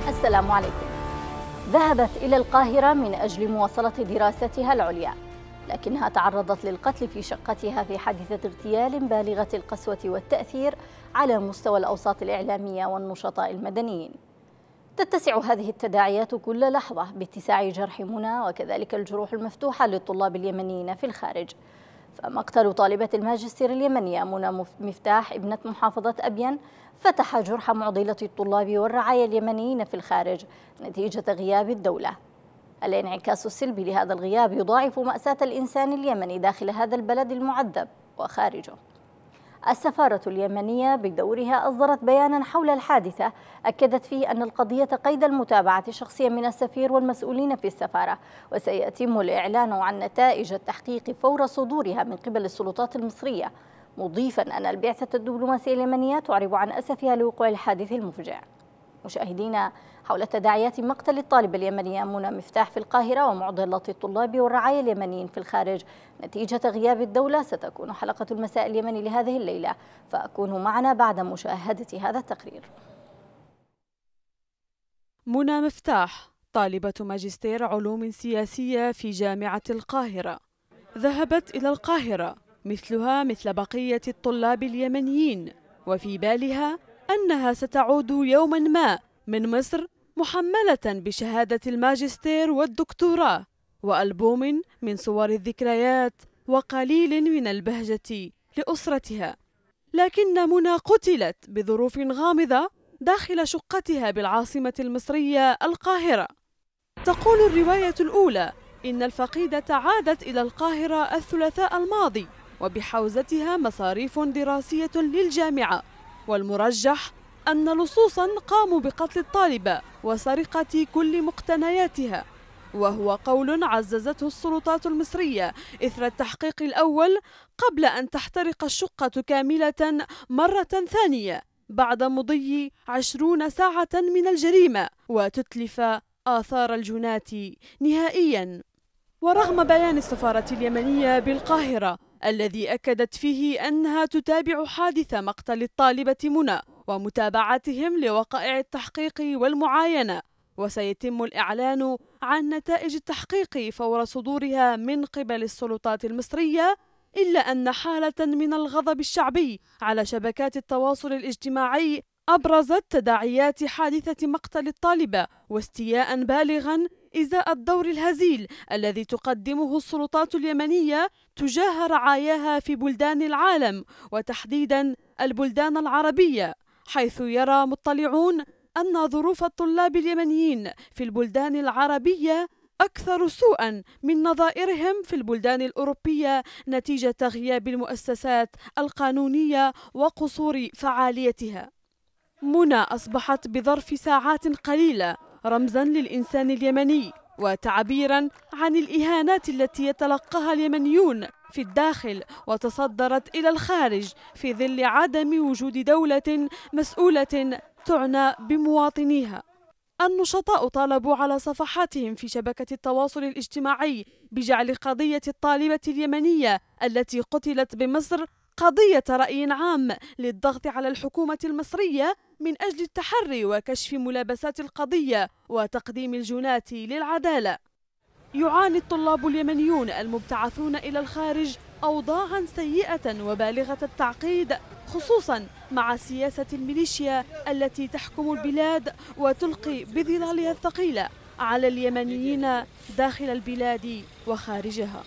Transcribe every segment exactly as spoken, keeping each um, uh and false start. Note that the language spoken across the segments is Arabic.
السلام عليكم. ذهبت إلى القاهرة من أجل مواصلة دراستها العليا، لكنها تعرضت للقتل في شقتها في حادثة اغتيال بالغة القسوة والتأثير على مستوى الأوساط الإعلامية والنشطاء المدنيين. تتسع هذه التداعيات كل لحظة باتساع جرح منى وكذلك الجروح المفتوحة للطلاب اليمنيين في الخارج. فمقتل طالبة الماجستير اليمنية منى مفتاح ابنة محافظة أبين فتح جرح معضلة الطلاب والرعايا اليمنيين في الخارج نتيجة غياب الدولة. الانعكاس السلبي لهذا الغياب يضاعف مأساة الإنسان اليمني داخل هذا البلد المعذب وخارجه. السفارة اليمنية بدورها أصدرت بيانا حول الحادثة أكدت فيه أن القضية قيد المتابعة شخصيا من السفير والمسؤولين في السفارة، وسيتم الإعلان عن نتائج التحقيق فور صدورها من قبل السلطات المصرية، مضيفا أن البعثة الدبلوماسية اليمنية تعرب عن أسفها لوقوع الحادث المفجع. مشاهدينا، حول تداعيات مقتل الطالبة اليمنية منى مفتاح في القاهرة ومعضلة الطلاب والرعايا اليمنيين في الخارج نتيجة غياب الدولة ستكون حلقة المساء اليمني لهذه الليلة، فأكونوا معنا بعد مشاهدة هذا التقرير. منى مفتاح طالبة ماجستير علوم سياسية في جامعة القاهرة ذهبت إلى القاهرة مثلها مثل بقية الطلاب اليمنيين، وفي بالها أنها ستعود يوما ما من مصر محملة بشهادة الماجستير والدكتوراه وألبوم من صور الذكريات وقليل من البهجة لأسرتها. لكن منى قتلت بظروف غامضة داخل شقتها بالعاصمة المصرية القاهرة. تقول الرواية الأولى إن الفقيدة عادت إلى القاهرة الثلاثاء الماضي وبحوزتها مصاريف دراسية للجامعة، والمرجح أن لصوصا قاموا بقتل الطالبة وسرقة كل مقتنياتها، وهو قول عززته السلطات المصرية إثر التحقيق الأول قبل أن تحترق الشقة كاملة مرة ثانية بعد مضي عشرون ساعة من الجريمة وتتلف آثار الجنات نهائيا. ورغم بيان السفارة اليمنية بالقاهرة الذي أكدت فيه أنها تتابع حادث مقتل الطالبة منى ومتابعتهم لوقائع التحقيق والمعاينة، وسيتم الإعلان عن نتائج التحقيق فور صدورها من قبل السلطات المصرية، إلا أن حالة من الغضب الشعبي على شبكات التواصل الاجتماعي أبرزت تداعيات حادثة مقتل الطالبة واستياء بالغا إزاء الدور الهزيل الذي تقدمه السلطات اليمنية تجاه رعاياها في بلدان العالم وتحديدا البلدان العربية، حيث يرى مطلعون أن ظروف الطلاب اليمنيين في البلدان العربية أكثر سوءا من نظائرهم في البلدان الأوروبية نتيجة غياب المؤسسات القانونية وقصور فعاليتها. منى أصبحت بظرف ساعات قليلة رمزا للإنسان اليمني وتعبيرا عن الإهانات التي يتلقاها اليمنيون في الداخل وتصدرت إلى الخارج في ظل عدم وجود دولة مسؤولة تعنى بمواطنيها. النشطاء طالبوا على صفحاتهم في شبكة التواصل الاجتماعي بجعل قضية الطالبة اليمنية التي قتلت بمصر قضية رأي عام للضغط على الحكومة المصرية من أجل التحري وكشف ملابسات القضية وتقديم الجنات للعدالة. يعاني الطلاب اليمنيون المبتعثون إلى الخارج أوضاعا سيئة وبالغة التعقيد، خصوصا مع سياسة الميليشيا التي تحكم البلاد وتلقي بظلالها الثقيلة على اليمنيين داخل البلاد وخارجها.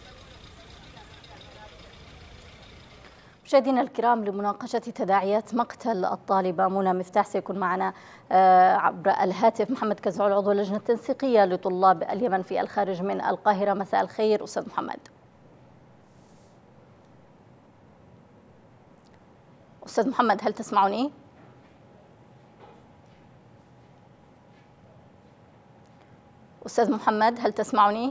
مشاهدينا الكرام، لمناقشة تداعيات مقتل الطالبة منى مفتاح سيكون معنا عبر الهاتف محمد كزعول عضو اللجنة التنسيقية لطلاب اليمن في الخارج من القاهرة. مساء الخير أستاذ محمد. أستاذ محمد، هل تسمعني؟ أستاذ محمد، هل تسمعني؟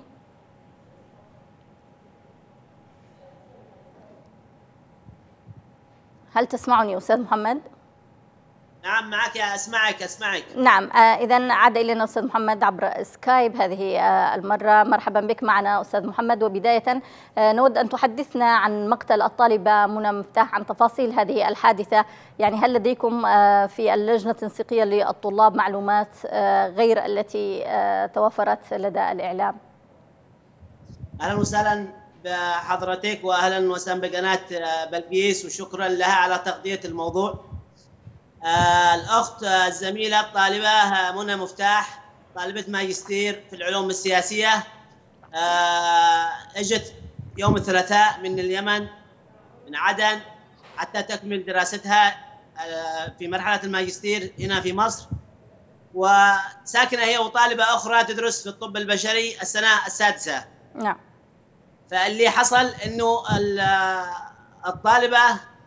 هل تسمعني أستاذ محمد؟ نعم معك يا أسمعك أسمعك نعم. آه إذا عاد إلينا أستاذ محمد عبر سكايب هذه آه المرة. مرحبا بك معنا أستاذ محمد. وبداية آه نود أن تحدثنا عن مقتل الطالبة منى مفتاح، عن تفاصيل هذه الحادثة. يعني هل لديكم آه في اللجنة التنسيقية للطلاب معلومات آه غير التي آه توفرت لدى الإعلام؟ أهلا وسهلا بحضرتك وأهلا وسهلا بقناة بلقيس، وشكرا لها على تغطية الموضوع. آه الأخت الزميلة الطالبة منى مفتاح طالبة ماجستير في العلوم السياسية، آه اجت يوم الثلاثاء من اليمن من عدن حتى تكمل دراستها آه في مرحلة الماجستير هنا في مصر، وساكنة هي وطالبة أخرى تدرس في الطب البشري السنة السادسة. نعم. فاللي حصل إنه الطالبة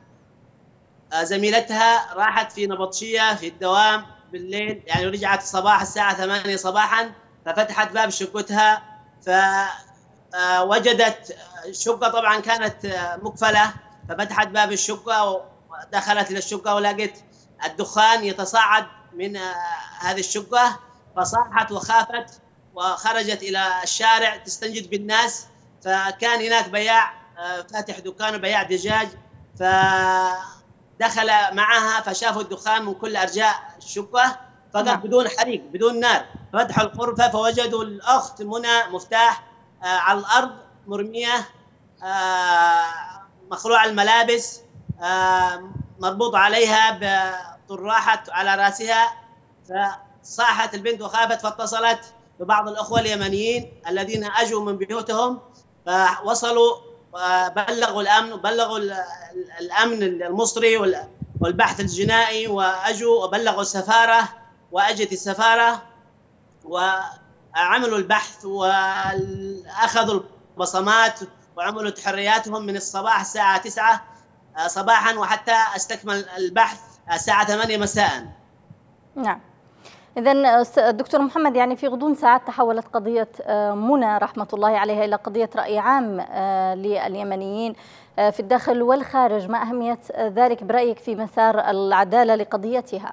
زميلتها راحت في نبطشية في الدوام بالليل، يعني رجعت الصباح الساعة ثمانية صباحا، ففتحت باب شقتها فوجدت الشقة طبعا كانت مقفلة، ففتحت باب الشقة ودخلت إلى الشقة ولقيت الدخان يتصاعد من هذه الشقة، فصاحت وخافت وخرجت إلى الشارع تستنجد بالناس. فكان هناك بياع فاتح دكان بياع دجاج، فدخل معها فشافوا الدخان من كل أرجاء الشقة فقط بدون حريق بدون نار، فتحوا الغرفة فوجدوا الأخت منى مفتاح على الأرض مرمية مخلوع الملابس، مربوط عليها بطراحة على رأسها. فصاحت البنت وخافت فاتصلت ببعض الأخوة اليمنيين الذين أجوا من بيوتهم، فوصلوا وبلغوا الأمن وبلغوا الأمن المصري والبحث الجنائي، وأجوا وبلغوا السفارة، وأجت السفارة وعملوا البحث وأخذوا البصمات وعملوا تحرياتهم من الصباح الساعة تسعة صباحا وحتى استكمل البحث الساعة ثمانية مساء. نعم. إذن دكتور محمد، يعني في غضون ساعات تحولت قضية منى رحمة الله عليها إلى قضية رأي عام لليمنيين في الداخل والخارج. ما أهمية ذلك برأيك في مسار العدالة لقضيتها؟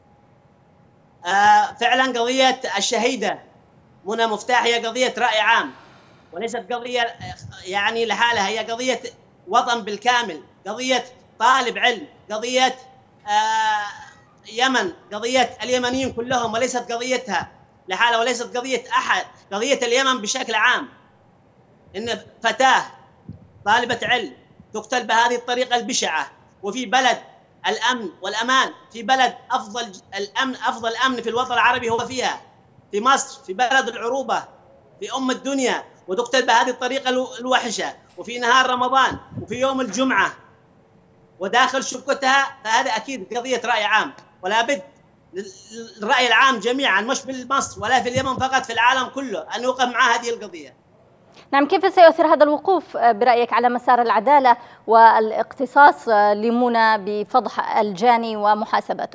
آه فعلا قضية الشهيدة منى مفتاح هي قضية رأي عام، وليست قضية يعني لحالها، هي قضية وطن بالكامل، قضية طالب علم، قضية آه يمن، قضية اليمنيين كلهم، وليست قضيتها لحالها وليست قضية أحد، قضية اليمن بشكل عام. إن فتاة طالبة علم تقتل بهذه الطريقة البشعة، وفي بلد الأمن والأمان، في بلد أفضل الأمن أفضل أمن في الوطن العربي هو فيها في مصر، في بلد العروبة في أم الدنيا، وتقتل بهذه الطريقة الوحشة وفي نهار رمضان وفي يوم الجمعة وداخل شقتها. فهذا أكيد قضية رأي عام، ولا بد الرأي العام جميعا مش في مصر ولا في اليمن فقط، في العالم كله أن يوقف مع هذه القضية. نعم. كيف سيؤثر هذا الوقوف برأيك على مسار العدالة والاقتصاص لمنى بفضح الجاني ومحاسبته؟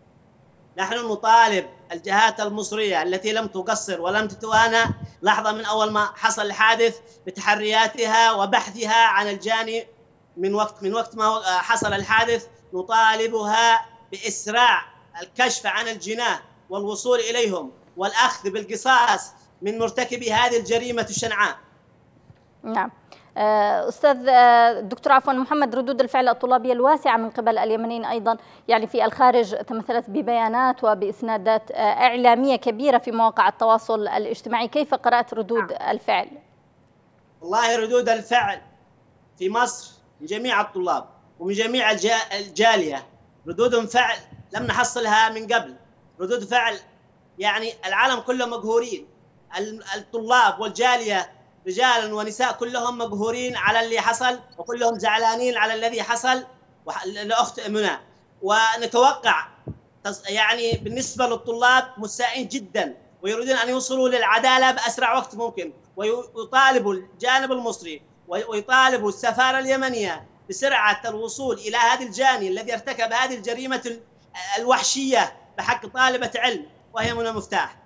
نحن نطالب الجهات المصرية التي لم تقصر ولم تتوانى لحظة من أول ما حصل الحادث بتحرياتها وبحثها عن الجاني من وقت من وقت ما حصل الحادث. نطالبها بإسراع الكشف عن الجناه والوصول إليهم والأخذ بالقصاص من مرتكبي هذه الجريمة الشنعاء. نعم. أستاذ الدكتور عفوا محمد، ردود الفعل الطلابية الواسعة من قبل اليمنيين أيضا يعني في الخارج تمثلت ببيانات وبإسنادات إعلامية كبيرة في مواقع التواصل الاجتماعي، كيف قرأت ردود الفعل؟ والله ردود الفعل في مصر من جميع الطلاب ومن جميع الجالية ردود فعل لم نحصلها من قبل، ردود فعل يعني العالم كله مقهورين، الطلاب والجالية رجالا ونساء كلهم مقهورين على اللي حصل، وكلهم زعلانين على الذي حصل لأخت منى. ونتوقع يعني بالنسبة للطلاب مستائين جدا ويريدون أن يوصلوا للعدالة بأسرع وقت ممكن، ويطالبوا الجانب المصري ويطالبوا السفارة اليمنية بسرعة الوصول إلى هذا الجاني الذي ارتكب هذه الجريمة الوحشية بحق طالبة علم وهي منى مفتاح.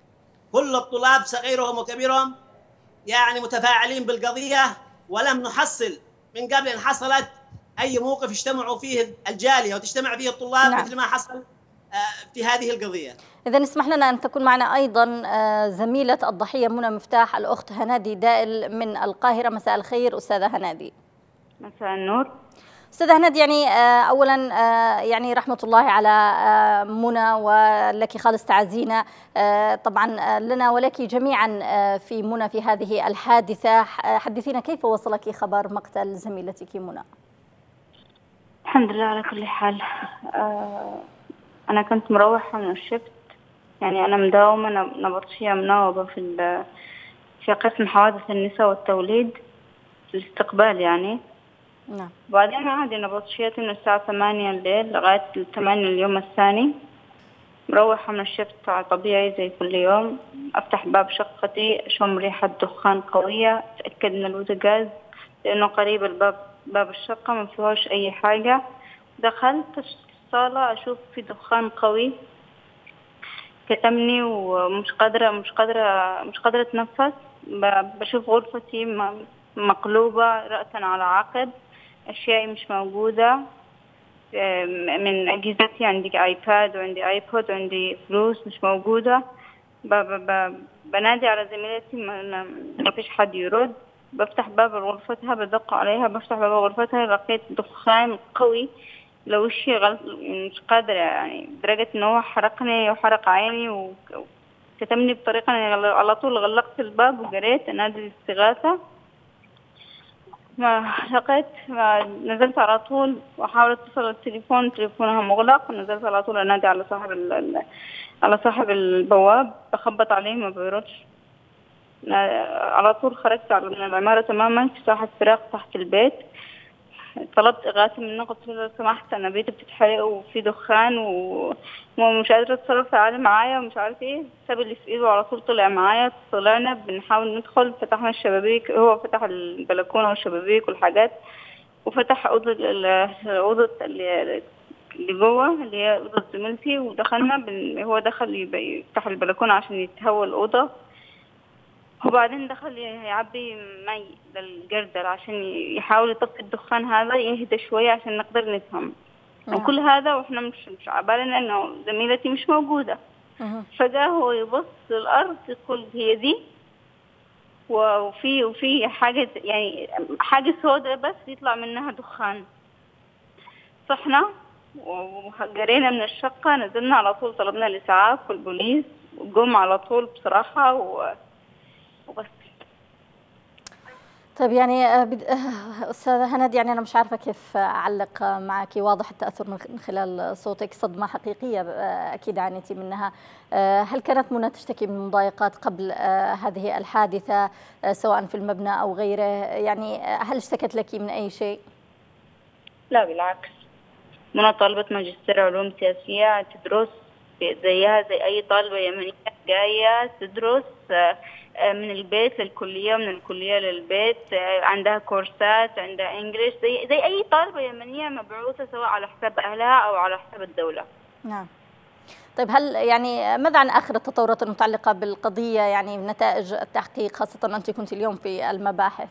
كل الطلاب صغيرهم وكبيرهم يعني متفاعلين بالقضية، ولم نحصل من قبل أن حصلت أي موقف يجتمعوا فيه الجالية وتجتمع فيه الطلاب. نعم. مثل ما حصل في هذه القضية. إذن اسمح لنا أن تكون معنا أيضا زميلة الضحية منى مفتاح، الأخت هنادي دائل من القاهرة. مساء الخير أستاذة هنادي. مساء النور. أستاذة هنادي، يعني أولا يعني رحمة الله على منى، ولك خالص تعزينا طبعا لنا ولك جميعا في منى في هذه الحادثة. حدثينا كيف وصلك خبر مقتل زميلتك منى؟ الحمد لله على كل حال. أنا كنت مروحة من الشفت، يعني أنا مداومة نبطشية مناوبة في في قسم حوادث النساء والتوليد في الاستقبال يعني. نعم. بعدين عادي نبطشيتي من الساعة ثمانية الليل لغاية ثمانية اليوم الثاني، مروحة من الشفت طبيعي زي كل يوم. أفتح باب شقتي أشم ريحة دخان قوية، أتأكد من البوتاجاز لأنه قريب الباب باب الشقة ما فيهوش أي حاجة. دخلت الصالة أشوف في دخان قوي كتمني ومش قادرة مش قادرة مش قادرة أتنفس. بشوف غرفتي مقلوبة رأسا على عقب، أشياء مش موجودة من أجهزتي. عندي آيباد وعندي آيبود وعندي فلوس مش موجودة. ب ب ب بنادي على زميلتي ما فيش حد يرد. بفتح باب غرفتها بدق عليها، بفتح باب غرفتها لقيت دخان قوي لو وشي غلط مش قادرة يعني، بدرجة إنه هو حرقني وحرق عيني وكتمني بطريقة إني على طول غلقت الباب وجريت أنادي الاستغاثة. ما لقيت ما نزلت على طول وأحاول أتصل التليفون، تليفونها مغلق، ونزلت على طول أنادي على صاحب على صاحب البواب، بخبط عليه ما بيردش. على طول خرجت من العمارة تماما في ساحة فراغ تحت البيت. طلبت إغاثة منه، قلت له لو سمحت أنا بيتي بتتحرق وفي دخان ومش قادرة أتصرف تعالي معايا ومش عارف إيه. ساب اللي في إيده على طول طلع معايا. طلعنا بنحاول ندخل، فتحنا الشبابيك، هو فتح البلكونة والشبابيك والحاجات، وفتح أوضة أوضة اللي جوه اللي هي أوضة زميلتي، ودخلنا. هو دخل يفتح البلكونة عشان يتهوى الأوضة، وبعدين دخل يعبي مي للجردل عشان يحاول يطفي الدخان هذا يهدى شوية عشان نقدر نفهم. وكل هذا واحنا مش مش عبالنا انه زميلتي مش موجودة. فجأة هو يبص للأرض يقول هي دي، وفي وفي حاجة يعني حاجة سوداء بس يطلع منها دخان. صحنا وجرينا من الشقة، نزلنا على طول، طلبنا الإسعاف والبوليس وقوم على طول بصراحة و وبس. طيب يعني أستاذة هنادي، يعني أنا مش عارفة كيف أعلق معك. واضح التأثر من خلال صوتك، صدمة حقيقية أكيد عانيتي منها. هل كانت منى تشتكي من مضايقات قبل هذه الحادثة سواء في المبنى أو غيره؟ يعني هل اشتكت لك من أي شيء؟ لا بالعكس، منى طالبة ماجستير علوم سياسية، تدرس زيها زي أي طالبة يمنية جاية تدرس من البيت للكلية ومن الكلية للبيت. عندها كورسات، عندها إنجليش زي زي أي طالبة يمنية مبعوثة سواء على حساب أهلها أو على حساب الدولة. نعم. طيب هل يعني ماذا عن آخر التطورات المتعلقة بالقضية، يعني نتائج التحقيق، خاصة أنت كنت اليوم في المباحث؟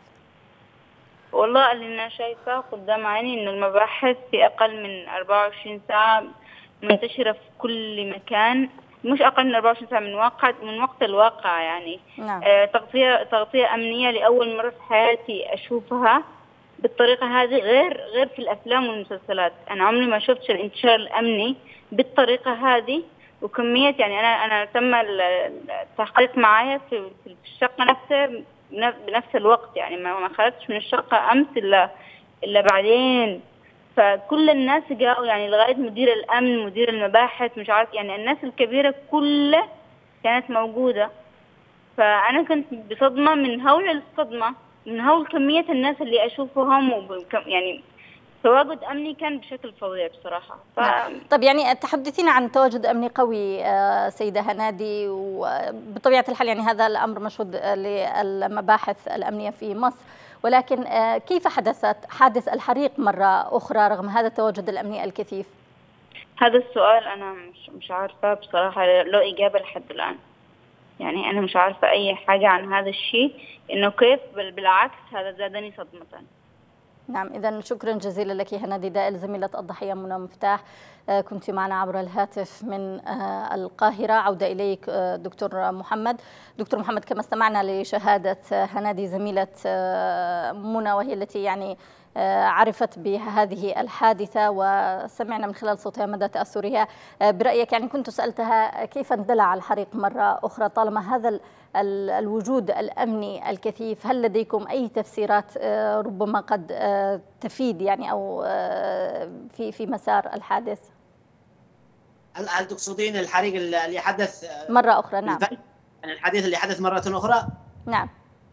والله اللي أنا شايفاه قدام عيني إنه المباحث في أقل من أربعة وعشرين ساعة منتشرة في كل مكان، مش أقل من أربعة وعشرين ساعة من واقع من وقت الواقع يعني. نعم. آه تغطية تغطية أمنية لأول مرة في حياتي أشوفها بالطريقة هذه، غير غير في الأفلام والمسلسلات. أنا عمري ما شفت الانتشار الأمني بالطريقة هذه وكمية. يعني أنا أنا تم التحقيق معايا في في الشقة نفسها بنفس الوقت، يعني ما خرجتش من الشقة أمس إلا إلا بعدين. فكل الناس جاءوا يعني لغاية مدير الأمن، مدير المباحث، مش عارف يعني الناس الكبيرة كلها كانت موجودة. فأنا كنت بصدمة من هول الصدمة، من هول كمية الناس اللي أشوفهم، يعني تواجد أمني كان بشكل فظيع بصراحة. ف... طب يعني تحدثينا عن تواجد أمني قوي سيدة هنادي، وبطبيعة الحال يعني هذا الأمر مشهود للمباحث الأمنية في مصر، ولكن كيف حدثت حادث الحريق مرة أخرى رغم هذا التواجد الأمني الكثيف؟ هذا السؤال أنا مش مش عارفة بصراحة، له إجابة لحد الآن. يعني أنا مش عارفة أي حاجة عن هذا الشيء، إنه كيف، بالعكس هذا زادني صدمة. نعم، إذا شكرا جزيلا لك هنادي دائل زميلة الضحية منى مفتاح، كنت معنا عبر الهاتف من القاهرة. عودة إليك دكتور محمد. دكتور محمد، كما استمعنا لشهادة هنادي زميلة منى وهي التي يعني عرفت بهذه الحادثة وسمعنا من خلال صوتها مدى تأثرها، برأيك يعني كنت سألتها كيف اندلع الحريق مرة أخرى طالما هذا الوجود الأمني الكثيف؟ هل لديكم أي تفسيرات ربما قد تفيد يعني أو في في مسار الحادث؟ هل تقصدين الحريق اللي حدث مرة أخرى؟ نعم، يعني الحديث اللي حدث مرة أخرى. نعم.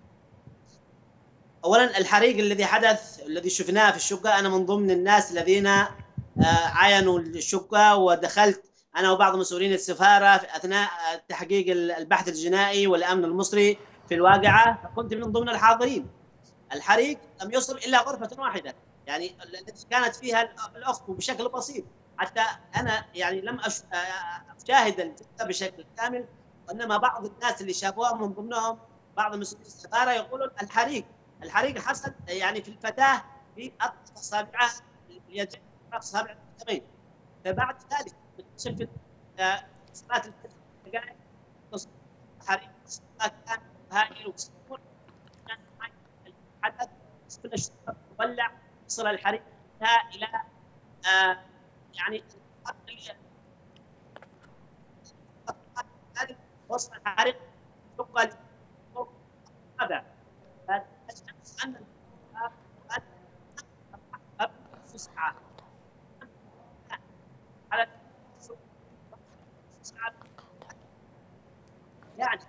أولا الحريق الذي حدث الذي شفناه في الشقة، أنا من ضمن الناس الذين عاينوا الشقة، ودخلت أنا وبعض مسؤولين السفارة في أثناء تحقيق البحث الجنائي والأمن المصري في الواقعة، فكنت من ضمن الحاضرين. الحريق لم يصل إلا غرفة واحدة يعني التي كانت فيها الأخت بشكل بسيط، حتى أنا يعني لم أشاهد الجثة بشكل كامل، وإنما بعض الناس اللي شافوها من ضمنهم بعض مسؤولين السفارة يقولون الحريق الحريق حصل يعني في الفتاة في أطراف أصابعها اليدين أطراف أصابع القدمين. فبعد ذلك اكتشف في صلاة الفجر دقائق الحريق كان هائل وسكون حدث كل الشقق تولع، وصل الحريق إلى آه يعني وصل الحريق شقة هذا أن الفسحة على يعني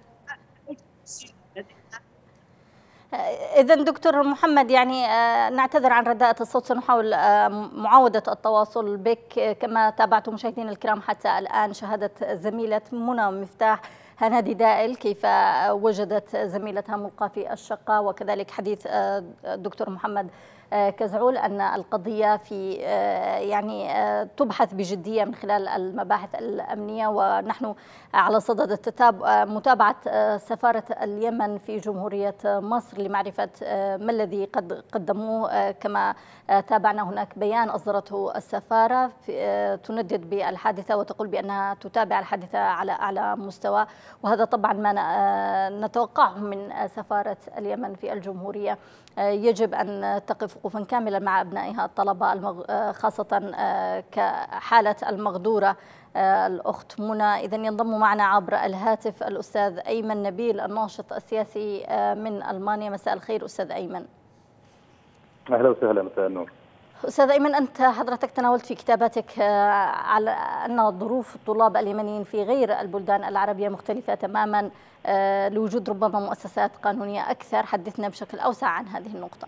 إذا دكتور محمد يعني نعتذر عن رداءة الصوت، سنحاول معاودة التواصل بك. كما تابعتم مشاهدينا الكرام حتى الآن شهادة زميلة منى مفتاح هنادي دائل كيف وجدت زميلتها ملقاة في الشقة، وكذلك حديث الدكتور محمد كزعول أن القضية في يعني تبحث بجدية من خلال المباحث الأمنية، ونحن على صدد متابعة سفارة اليمن في جمهورية مصر لمعرفة ما الذي قد قدموه. كما تابعنا هناك بيان أصدرته السفارة تندد بالحادثة وتقول بأنها تتابع الحادثة على أعلى مستوى، وهذا طبعا ما نتوقعه من سفارة اليمن في الجمهورية. يجب أن تقف وقوفا كاملا مع أبنائها الطلبة المغ... خاصة كحالة المغدورة الأخت منى. إذا ينضم معنا عبر الهاتف الأستاذ أيمن نبيل الناشط السياسي من ألمانيا. مساء الخير أستاذ أيمن. أهلا وسهلا، مساء النور. أستاذ أيمن، أنت حضرتك تناولت في كتاباتك على أن ظروف الطلاب اليمنيين في غير البلدان العربية مختلفة تماما لوجود ربما مؤسسات قانونية أكثر. حدثنا بشكل أوسع عن هذه النقطة.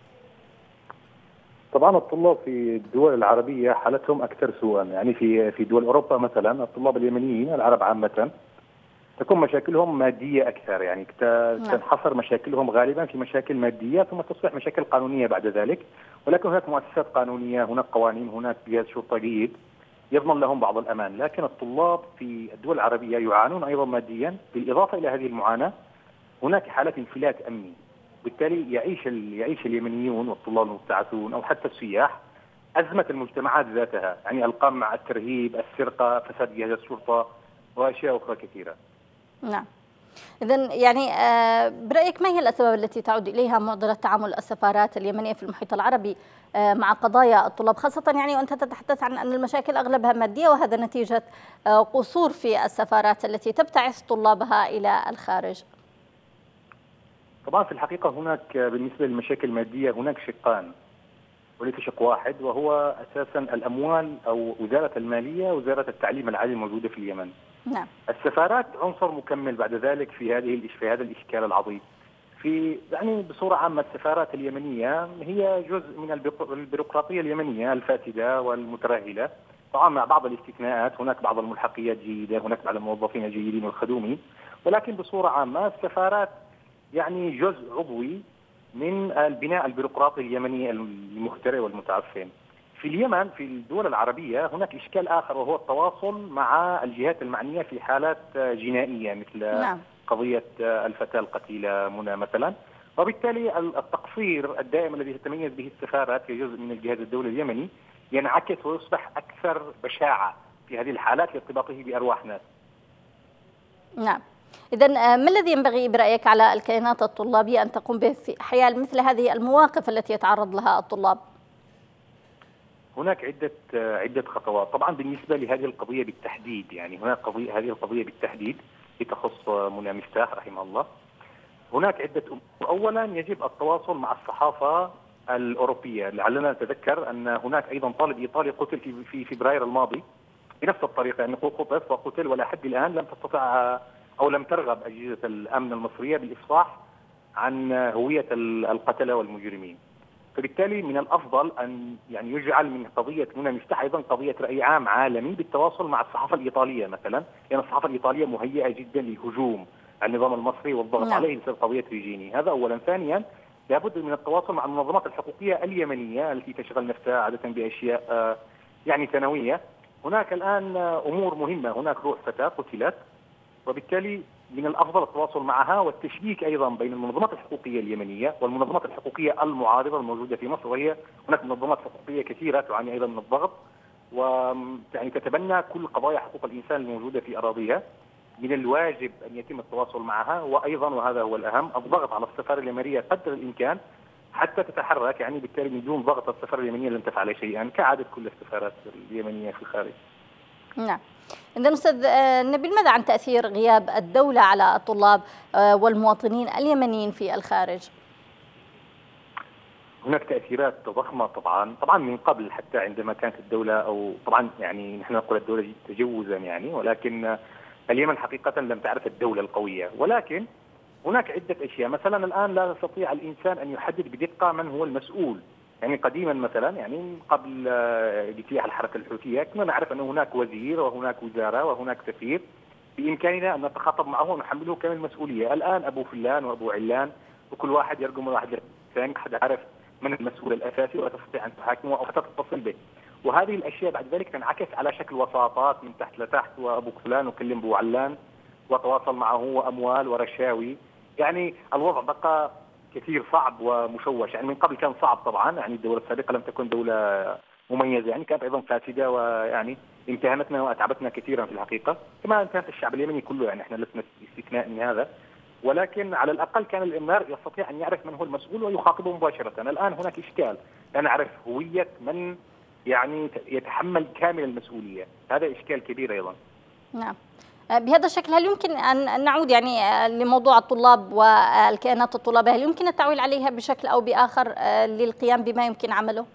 طبعا الطلاب في الدول العربية حالتهم أكثر سوءا، يعني في في دول أوروبا مثلا الطلاب اليمنيين العرب عامة تكون مشاكلهم مادية أكثر، يعني تنحصر مشاكلهم غالبا في مشاكل مادية ثم تصبح مشاكل قانونية بعد ذلك، ولكن هناك مؤسسات قانونية، هناك قوانين، هناك جهاز شرطة جيد يضمن لهم بعض الأمان. لكن الطلاب في الدول العربية يعانون أيضا ماديا، بالإضافة إلى هذه المعاناة هناك حالة انفلات أمني، بالتالي يعيش يعيش اليمنيون والطلاب المبتعثون أو حتى السياح أزمة المجتمعات ذاتها، يعني القمع، الترهيب، السرقة، فساد جهاز الشرطة وأشياء أخرى كثيرة. نعم. إذن يعني برأيك ما هي الأسباب التي تعود إليها معضلة تعامل السفارات اليمنية في المحيط العربي مع قضايا الطلاب، خاصة يعني وأنت تتحدث عن أن المشاكل أغلبها مادية، وهذا نتيجة قصور في السفارات التي تبتعث طلابها إلى الخارج؟ طبعا في الحقيقة هناك بالنسبة للمشاكل المادية هناك شقان وليس شق واحد، وهو أساسا الأموال أو وزارة المالية وزارة التعليم العالي الموجودة في اليمن. نعم. السفارات عنصر مكمل بعد ذلك في هذه في هذا الإشكال العظيم. في يعني بصورة عامة السفارات اليمنية هي جزء من البيروقراطية اليمنية الفاسدة والمترهلة، طبعا مع بعض الاستثناءات، هناك بعض الملحقيات جيدة، هناك بعض الموظفين الجيدين والخدومين، ولكن بصورة عامة السفارات يعني جزء عضوي من البناء البيروقراطي اليمني المخترع والمتعفن. في اليمن في الدول العربية هناك إشكال آخر، وهو التواصل مع الجهات المعنية في حالات جنائية مثل نعم. قضية الفتاة القتيلة منى مثلا. وبالتالي التقصير الدائم الذي تتميز به السفارات كجزء من الجهاز الدولي اليمني ينعكس ويصبح أكثر بشاعة في هذه الحالات لارتباطه بأرواح ناس. نعم. إذا ما الذي ينبغي برأيك على الكيانات الطلابية أن تقوم به في حيال مثل هذه المواقف التي يتعرض لها الطلاب؟ هناك عدة عدة خطوات، طبعا بالنسبة لهذه القضية بالتحديد، يعني هناك قضية هذه القضية بالتحديد تخص منى مفتاح رحمه الله. هناك عدة أمور، أولا يجب التواصل مع الصحافة الأوروبية، لعلنا نتذكر أن هناك أيضا طالب إيطالي قتل في في فبراير الماضي بنفس الطريقة، يعني خطف وقتل ولا حد الآن لم تستطع أو لم ترغب أجهزة الأمن المصرية بالإفصاح عن هوية القتلة والمجرمين. فبالتالي من الافضل ان يعني يجعل من قضيه منى مفتاح ايضا قضيه راي عام عالمي بالتواصل مع الصحافه الايطاليه مثلا، لان يعني الصحافه الايطاليه مهيئه جدا للهجوم على النظام المصري والضغط نعم. عليه بسبب قضيه ريجيني، هذا اولا. ثانيا لابد من التواصل مع المنظمات الحقوقيه اليمنيه التي تشغل نفسها عاده باشياء يعني ثانويه. هناك الان امور مهمه، هناك روح فتاه قتلت، وبالتالي من الافضل التواصل معها والتشبيك ايضا بين المنظمات الحقوقيه اليمنيه والمنظمات الحقوقيه المعارضه الموجوده في مصر، وهي هناك منظمات حقوقيه كثيره تعاني ايضا من الضغط ويعني تتبنى كل قضايا حقوق الانسان الموجوده في اراضيها. من الواجب ان يتم التواصل معها، وايضا وهذا هو الاهم الضغط على السفاره اليمنيه قدر الامكان حتى تتحرك، يعني بالتالي من دون ضغط السفاره اليمنيه لن تفعل شيئا كعاده كل السفارات اليمنيه في الخارج. نعم. إذا أستاذ نبيل، ماذا عن تأثير غياب الدولة على الطلاب والمواطنين اليمنيين في الخارج؟ هناك تأثيرات ضخمة طبعا، طبعا من قبل حتى عندما كانت الدولة، أو طبعا يعني نحن نقول الدولة تجوزا يعني، ولكن اليمن حقيقة لم تعرف الدولة القوية. ولكن هناك عدة أشياء، مثلا الآن لا يستطيع الإنسان أن يحدد بدقة من هو المسؤول. يعني قديما مثلا يعني قبل اجتياح الحركه الحوثيه كنا نعرف ان هناك وزير وهناك وزاره وهناك سفير، بامكاننا ان نتخاطب معه ونحمله كامل المسؤوليه. الان ابو فلان وابو علان وكل واحد يرقم واحد ثاني، حد عارف من المسؤول الاساسي وتستطيع ان تحاكمه او حتى تتصل به. وهذه الاشياء بعد ذلك تنعكس على شكل وساطات من تحت لتحت، وابو فلان وكلم ابو علان وتواصل معه واموال ورشاوي. يعني الوضع بقى كثير صعب ومشوش. يعني من قبل كان صعب طبعا، يعني الدولة السابقة لم تكن دولة مميزة، يعني كانت أيضا فاسدة ويعني امتهنتنا وأتعبتنا كثيرا في الحقيقة، كما امتهنت الشعب اليمني كله، يعني احنا لسنا استثناء من هذا. ولكن على الأقل كان الإنذار يستطيع أن يعرف من هو المسؤول ويخاطبه مباشرة. الآن هناك إشكال، لا نعرف هوية من يعني يتحمل كامل المسؤولية، هذا إشكال كبير أيضا. نعم. بهذا الشكل هل يمكن أن نعود يعني لموضوع الطلاب والكيانات الطلابية، هل يمكن التعويل عليها بشكل أو بآخر للقيام بما يمكن عمله؟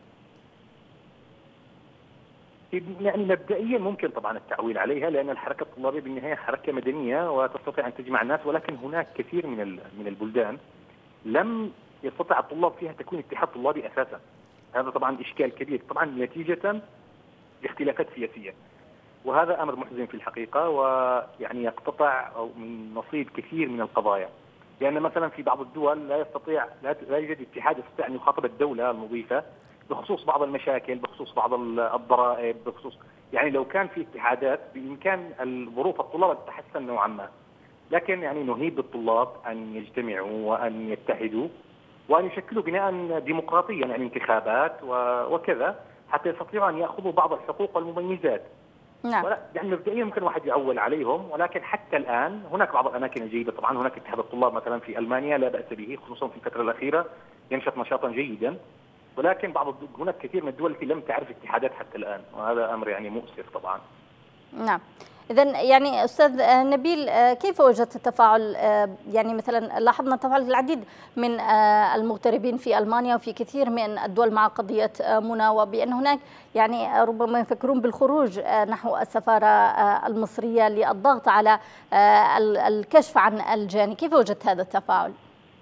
يعني مبدئيا ممكن طبعا التعويل عليها، لأن الحركة الطلابية بالنهاية حركة مدنية وتستطيع أن تجمع الناس، ولكن هناك كثير من من البلدان لم يستطع الطلاب فيها تكون اتحاد طلابي أساسا. هذا طبعا إشكال كبير طبعا نتيجة لاختلافات سياسية، وهذا أمر محزن في الحقيقة، ويعني يقتطع من نصيب كثير من القضايا. لأن مثلا في بعض الدول لا يستطيع لا يوجد اتحاد يستطيع أن يخاطب الدولة المضيفة بخصوص بعض المشاكل، بخصوص بعض الضرائب، بخصوص يعني لو كان في اتحادات بإمكان الظروف الطلاب تتحسن نوعا ما. لكن يعني نهيب بالطلاب أن يجتمعوا وأن يتحدوا وأن يشكلوا بناء ديمقراطيا، يعني انتخابات وكذا، حتى يستطيعوا أن يأخذوا بعض الحقوق والمميزات. نعم. يعني مبدئيا ممكن واحد يعول عليهم، ولكن حتى الان هناك بعض الاماكن الجيده. طبعا هناك اتحاد الطلاب مثلا في المانيا لا باس به، خصوصا في الفتره الاخيره ينشط نشاطا جيدا، ولكن بعض هناك كثير من الدول التي لم تعرف اتحادات حتى الان، وهذا امر يعني مؤسف طبعا. نعم. إذا يعني أستاذ نبيل، كيف وجدت التفاعل؟ يعني مثلا لاحظنا تفاعل العديد من المغتربين في ألمانيا وفي كثير من الدول مع قضية منى، وبأن هناك يعني ربما يفكرون بالخروج نحو السفارة المصرية للضغط على الكشف عن الجاني. كيف وجدت هذا التفاعل؟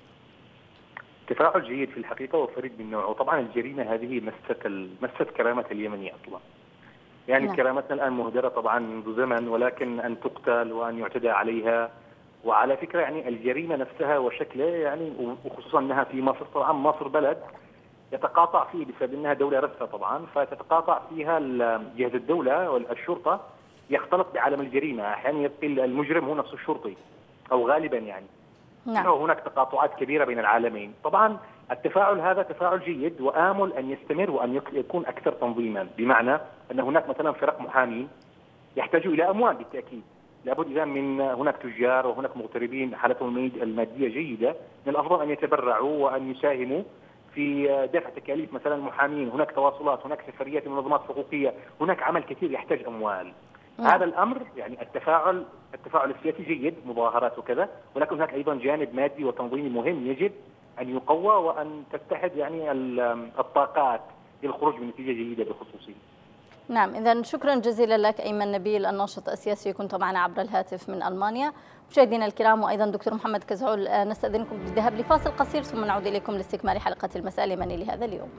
تفاعل جيد في الحقيقة وفريد من نوعه. طبعا الجريمة هذه مست مست كرامة اليمني أصلا، يعني نعم. كرامتنا الآن مهدرة طبعا منذ زمن، ولكن أن تقتل وأن يعتدى عليها. وعلى فكرة يعني الجريمة نفسها وشكلها، يعني وخصوصا أنها في مصر، طبعا مصر بلد يتقاطع فيه بسبب أنها دولة رثة طبعا، فتتقاطع فيها جهاز الدولة والشرطة يختلط بعالم الجريمة. أحيانا يبقى المجرم هو نفس الشرطي أو غالبا يعني. نعم. هناك تقاطعات كبيرة بين العالمين. طبعا التفاعل هذا تفاعل جيد وآمل أن يستمر وأن يكون أكثر تنظيما، بمعنى أن هناك مثلا فرق محامين يحتاجوا إلى أموال بالتأكيد، لابد إذا من هناك تجار وهناك مغتربين حالتهم المادية جيدة، من الأفضل أن يتبرعوا وأن يساهموا في دفع تكاليف مثلا المحامين. هناك تواصلات، هناك سفريات منظمات حقوقية، هناك عمل كثير يحتاج أموال. نعم. هذا الأمر يعني التفاعل التفاعل السياسي جيد، مظاهرات وكذا، ولكن هناك أيضا جانب مادي وتنظيمي مهم يجب أن يقوى وأن تتحد يعني الطاقات للخروج بنتيجة جيدة بخصوصه. نعم، إذا شكرا جزيلا لك أيمن نبيل الناشط السياسي، كنت معنا عبر الهاتف من ألمانيا. مشاهدينا الكرام وأيضا دكتور محمد كزعول، نستأذنكم بالذهاب لفاصل قصير ثم نعود إليكم لاستكمال حلقة المساء اليمني لهذا اليوم.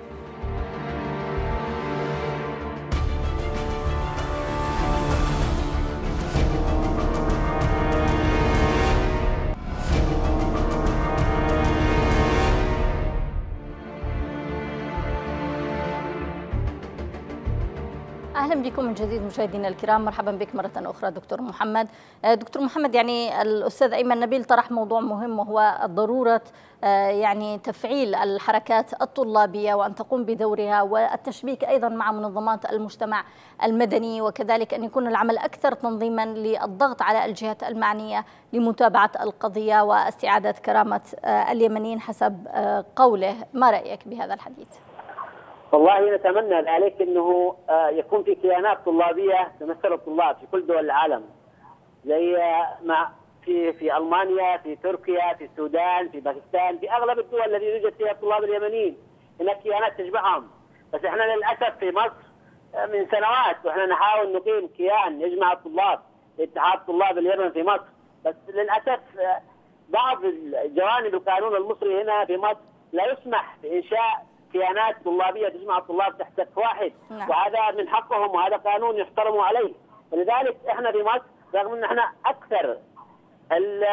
أهلا بكم من جديد مشاهدينا الكرام، مرحبا بك مرة أخرى دكتور محمد. دكتور محمد، يعني الأستاذ أيمن نبيل طرح موضوع مهم وهو ضرورة يعني تفعيل الحركات الطلابية وأن تقوم بدورها، والتشبيك أيضا مع منظمات المجتمع المدني، وكذلك أن يكون العمل أكثر تنظيما للضغط على الجهات المعنية لمتابعة القضية واستعادة كرامة اليمنيين حسب قوله. ما رأيك بهذا الحديث؟ والله نتمنى ذلك انه يكون في كيانات طلابيه تمثل الطلاب في كل دول العالم، زي ما في في المانيا، في تركيا، في السودان، في باكستان، في اغلب الدول التي يوجد فيها الطلاب اليمنيين هناك كيانات تشبعهم. بس احنا للاسف في مصر من سنوات واحنا نحاول نقيم كيان يجمع الطلاب، اتحاد طلاب اليمن في مصر، بس للاسف بعض الجوانب القانون المصري هنا في مصر لا يسمح بانشاء كيانات طلابيه تجمع الطلاب تحت سقف واحد. نعم. وهذا من حقهم وهذا قانون يحترموا عليه. ولذلك احنا في مصر رغم ان احنا اكثر ال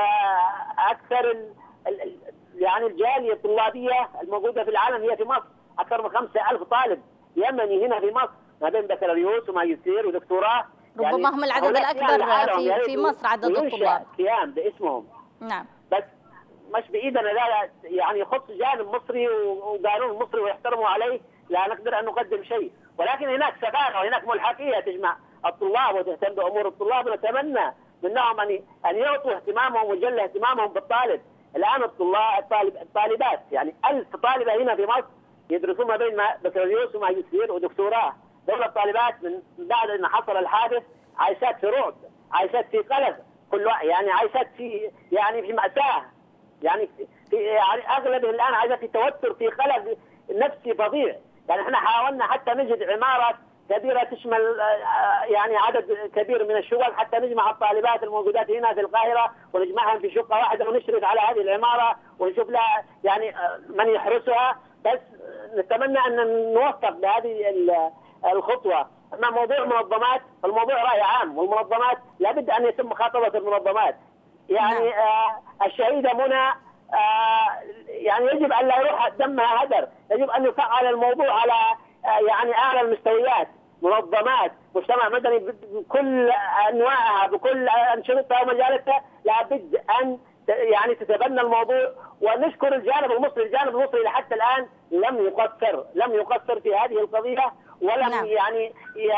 اكثر ال ال يعني الجاليه الطلابيه الموجوده في العالم هي في مصر، اكثر من خمسة ألف طالب يمني هنا في مصر ما بين بكالوريوس وماجستير ودكتوراه. ربما يعني هم العدد الاكبر في في مصر عدد الطلاب. كيان باسمهم. نعم. بس مش بايدنا لا يعني يخص جانب مصري وقانون مصري ويحترموا عليه، لا نقدر ان نقدم شيء، ولكن هناك سفاره وهناك ملحقيه تجمع الطلاب وتهتم بامور الطلاب، ونتمنى منهم ان ان يعطوا اهتمامهم ويجلوا اهتمامهم بالطالب. الان الطلاب الطالب الطالبات يعني ألف طالبه هنا في مصر يدرسون ما بين بكالوريوس وماجستير ودكتوراه. دول الطالبات من بعد ان حصل الحادث عايشات في رعب، عايشات في قلق، كل يعني عايشات في يعني في مأساة، يعني في يعني اغلبه الان عايزه في توتر، في قلق نفسي فظيع. يعني احنا حاولنا حتى نجد عماره كبيره تشمل يعني عدد كبير من الشقق حتى نجمع الطالبات الموجودات هنا في القاهره ونجمعهم في شقه واحده ونشرف على هذه العماره ونشوف لها يعني من يحرسها. بس نتمنى ان نوفق بهذه الخطوه. اما موضوع منظمات، الموضوع راي عام، والمنظمات لابد ان يتم مخاطبه المنظمات. يعني آه الشهيده منى آه يعني يجب ان لا يروح دمها هدر، يجب ان يفعل الموضوع على آه يعني اعلى المستويات. منظمات مجتمع مدني بكل انواعها بكل انشطتها ومجالاتها لابد ان يعني تتبنى الموضوع. ونشكر الجانب المصري، الجانب المصري لحتى الان لم يقصر لم يقصر في هذه القضيه، ولم نعم. يعني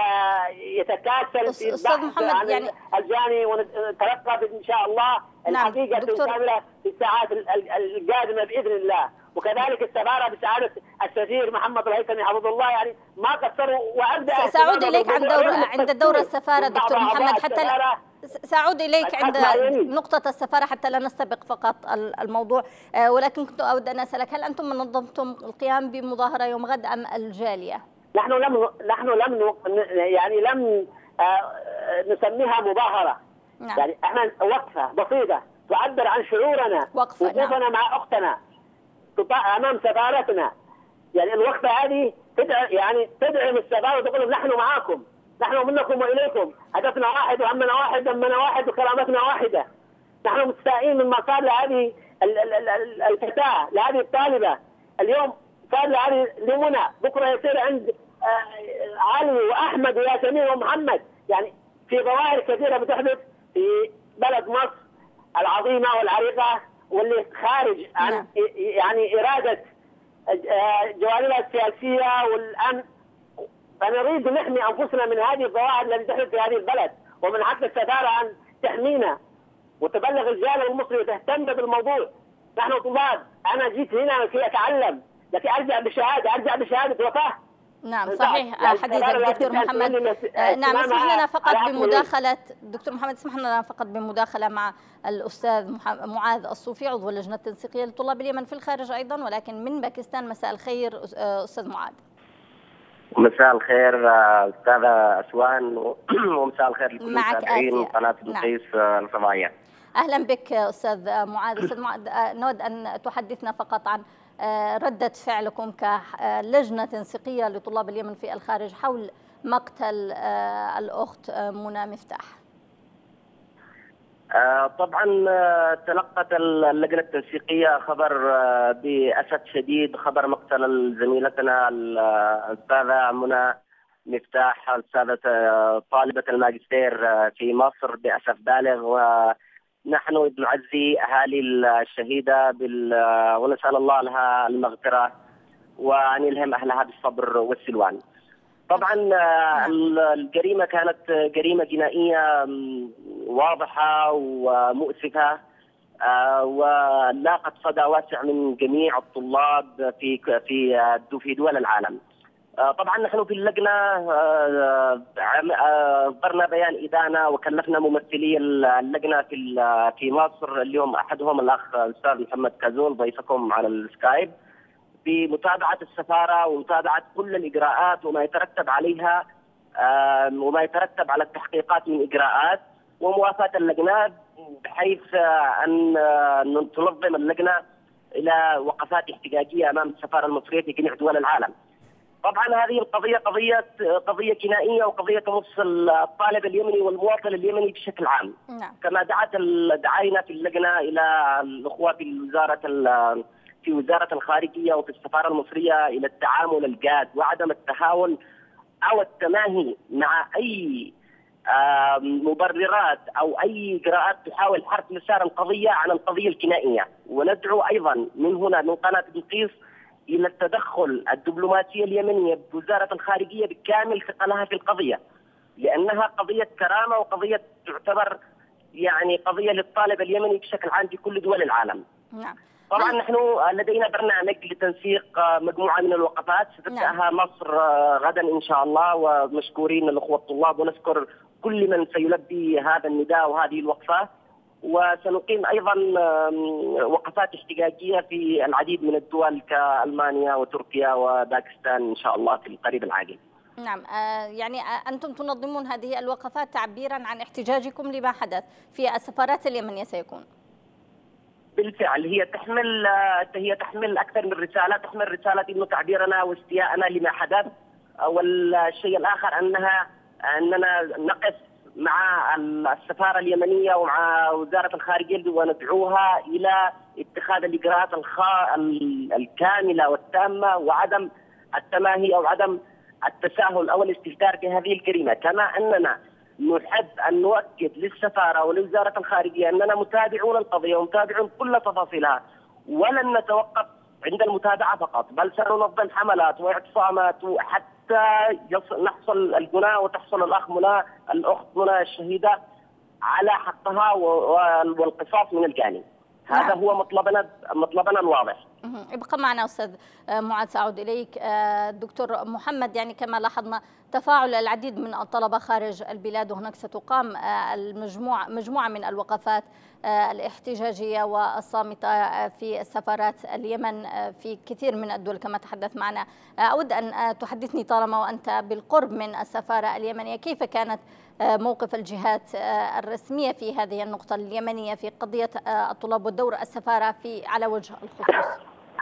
يتكاسل في البحث عن يعني الجاني، ونتلقى ان شاء الله الحقيقه الكامله في الساعات القادمه باذن الله. وكذلك السفاره بسعاده السفير محمد الهيثمي حفظه الله يعني ما قصروا. وابدا ساعود اليك عند دور عند دور السفاره دكتور محمد، حتى لا سأعود إليك عند نقطة السفارة حتى لا نستبق فقط الموضوع، ولكن كنت أود أن أسألك هل أنتم منظمتم القيام بمظاهرة يوم غد أم الجالية؟ نحن لم نحن لم يعني لم نسميها مظاهرة. نعم. يعني احنا وقفة بسيطة تعبر عن شعورنا وقوفنا نعم. مع أختنا أمام سفارتنا. يعني الوقفة هذه تدعي يعني تدعم السفارة وتقول نحن معاكم، نحن منكم وإليكم، هدفنا واحد وهمنا واحد دمنا واحد وكرامتنا واحدة. نحن مستائين مما صار لهذه الفتاة، لهذه الطالبة. اليوم صار لهذه لمنى، بكرة يصير عند علي وأحمد وياسمين ومحمد. يعني في ظواهر كثيرة بتحدث في بلد مصر العظيمة والعريقة واللي خارج عن يعني اراده جوانبها السياسيه والامن، فنريد ان نحمي انفسنا من هذه الظواهر التي تحدث في هذه البلد، ومن حق السفاره ان تحمينا وتبلغ الجانب المصري وتهتم بالموضوع. نحن طلاب، انا جيت هنا لكي اتعلم، لكي ارجع بشهاده، ارجع بشهاده وفاه. نعم صحيح حديثك دكتور محمد. نعم اسمح لنا فقط بمداخلة دكتور محمد، اسمح لنا فقط بمداخلة مع الأستاذ معاذ الصوفي عضو اللجنة التنسيقية لطلاب اليمن في الخارج أيضا، ولكن من باكستان. مساء الخير أستاذ معاذ. مساء الخير أستاذة أسوان، ومساء الخير لكل المتابعين قناة بلقيس الفضائية. أهلا بك أستاذ معاذ. أستاذ معاذ، نود أن تحدثنا فقط عن ردة فعلكم كلجنة تنسيقية لطلاب اليمن في الخارج حول مقتل الأخت منى مفتاح. طبعا تلقت اللجنة التنسيقية خبر بأسف شديد، خبر مقتل زميلتنا الأستاذة منى مفتاح، الأستاذة طالبة الماجستير في مصر، بأسف بالغ. ونحن نعزي أهالي الشهيدة بال... ونسأل الله لها المغفرة وأن يلهم أهلها بالصبر والسلوان. طبعا الجريمة كانت جريمة جنائية واضحة ومؤسفة، ولاقت صدى واسع من جميع الطلاب في في في دول العالم. طبعا نحن في اللجنة أصدرنا بيان إدانة وكلفنا ممثلي اللجنة في في مصر، اليوم أحدهم الأخ الأستاذ محمد كازون ضيفكم على السكايب، بمتابعة السفارة ومتابعة كل الإجراءات وما يترتب عليها وما يترتب على التحقيقات من إجراءات، وموافاة اللجنة بحيث أن تنظم اللجنة إلى وقفات احتجاجية أمام السفارة المصرية في جميع دول العالم. طبعا هذه القضية قضية قضية جنائية وقضية تمس الطالب اليمني والمواطن اليمني بشكل عام. نعم. كما دعت دعينا في اللجنة إلى الأخوة في وزارة في وزارة الخارجية وفي السفارة المصرية إلى التعامل الجاد وعدم التهاون أو التماهي مع أي مبررات أو أي إجراءات تحاول حرف مسار القضية عن القضية الجنائية. وندعو أيضا من هنا من قناة بلقيس إلى التدخل الدبلوماسي اليمنية بوزارة الخارجية بكامل ثقلها في القضية، لأنها قضية كرامة وقضية تعتبر يعني قضية للطالب اليمني بشكل عام في كل دول العالم. نعم. طبعا نحن لدينا برنامج لتنسيق مجموعة من الوقفات ستبدأها مصر غدا إن شاء الله، ومشكورين الأخوة الطلاب ونشكر كل من سيلبي هذا النداء وهذه الوقفة. وسنقيم أيضا وقفات احتجاجية في العديد من الدول كألمانيا وتركيا وباكستان إن شاء الله في القريب العاجل. نعم، يعني أنتم تنظمون هذه الوقفات تعبيرا عن احتجاجكم لما حدث في السفارات اليمنية سيكون؟ بالفعل هي تحمل هي تحمل أكثر من رسالة، تحمل رسالة إنه تعبيرنا واستياءنا لما حدث، والشيء الآخر أنها أننا نقف مع السفارة اليمنية ومع وزارة الخارجية وندعوها إلى اتخاذ الإجراءات الخا... الكاملة والتامة وعدم التماهي أو عدم التساهل أو الاستهتار في هذه الجريمة. كما أننا نحب أن نؤكد للسفارة ولوزارة الخارجية أننا متابعون القضية ومتابعون كل تفاصيلها، ولن نتوقف عند المتابعة فقط، بل سننظم حملات واعتصامات حتى نحصل الجناة وتحصل الأخ منى الأخت منى الشهيدة على حقها والقصاص من الجاني. هذا نعم. هو مطلبنا مطلبنا الواضح. ابقى معنا أستاذ معاذ، سأعود إليك. دكتور محمد، يعني كما لاحظنا تفاعل العديد من الطلبة خارج البلاد، وهناك ستقام المجموعة مجموعة من الوقفات الاحتجاجية والصامتة في السفارات اليمن في كثير من الدول كما تحدث معنا. أود أن تحدثني طالما وأنت بالقرب من السفارة اليمنية، كيف كانت موقف الجهات الرسمية في هذه النقطة اليمنية في قضية الطلاب ودور السفارة في على وجه الخصوص؟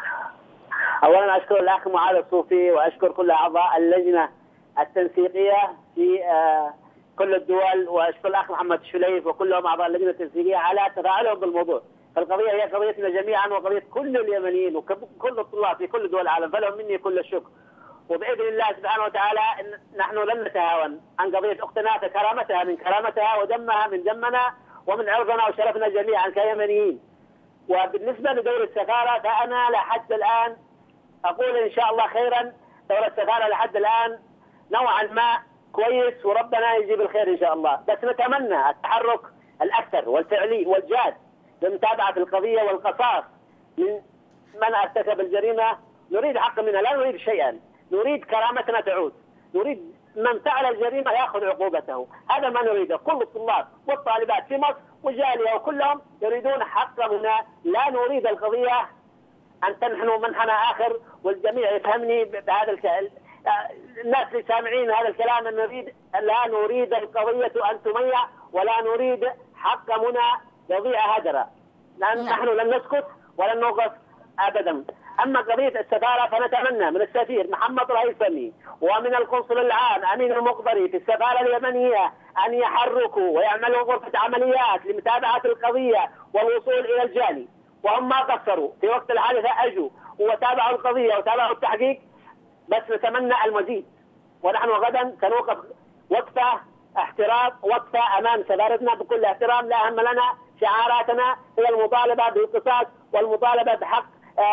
أولا أشكر الأخ معاذ الصوفي وأشكر كل أعضاء اللجنة التنسيقية في كل الدول، وأشكر الأخ محمد شليف وكلهم أعضاء اللجنة التنسيقية على تفاعلهم بالموضوع. فالقضية هي قضيتنا جميعا وقضية كل اليمنيين وكل الطلاب في كل دول العالم، فلهم مني كل الشكر. وبإذن الله سبحانه وتعالى نحن لن نتهاون عن قضية أختنا، فكرامتها من كرامتها ودمها من دمنا ومن عرضنا وشرفنا جميعا كيمنيين. وبالنسبة لدور السفارة فأنا لحد الآن أقول إن شاء الله خيرا. دور السفارة لحد الآن نوعا ما كويس وربنا يجيب الخير إن شاء الله، بس نتمنى التحرك الأكثر والفعلي والجاد بمتابعة القضية والقصاص من من ارتكب الجريمة. نريد حق منها، لا نريد شيئا، نريد كرامتنا تعود، نريد من فعل الجريمة يأخذ عقوبته. هذا ما نريده. كل الطلاب والطالبات في مصر والجالية وكلهم يريدون حقنا، لا نريد القضية أن تنحنوا منحنى آخر والجميع يفهمني بهذا الكلام. الناس اللي سامعين هذا الكلام أن نريد لا نريد القضية أن تميع ولا نريد حق منى يضيع هدرا. نحن لن نسكت ولن نوقف أبدا. أما قضية السفارة فنتمنى من السفير محمد الهيثمي ومن القنصل العام أمين المقبري في السفارة اليمنية أن يحركوا ويعملوا غرفة عمليات لمتابعة القضية والوصول إلى الجاني، وهم ما قصروا في وقت الحادثة، أجوا وتابعوا القضية وتابعوا التحقيق، بس نتمنى المزيد. ونحن غدا سنوقف وقفة احترام، وقفة أمام سفارتنا بكل احترام. لا هم لنا، شعاراتنا هي المطالبة بالقصاص والمطالبة بحق